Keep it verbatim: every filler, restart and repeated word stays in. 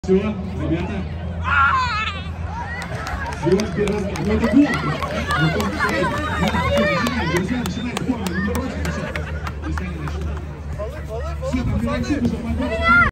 Все, ребята. Съемки раз... Ну это громко. Начинаем, друзья, начинаем форму. Не бросим, все, там не начнем. Все, там не начнем, уже пойдем.